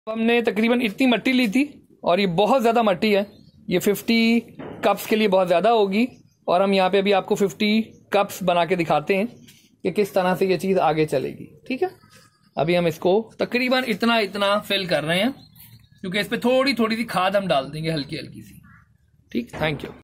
हमने तकरीबन इतनी मट्टी ली थी और ये बहुत ज़्यादा मट्टी है, ये 50 कप्स के लिए बहुत ज़्यादा होगी। और हम यहाँ पे अभी आपको 50 कप्स बना के दिखाते हैं कि किस तरह से ये चीज़ आगे चलेगी। ठीक है, अभी हम इसको तकरीबन इतना इतना फिल कर रहे हैं, क्योंकि इस पर थोड़ी थोड़ी सी खाद हम डाल देंगे, हल्की हल्की सी। ठीक, थैंक यू।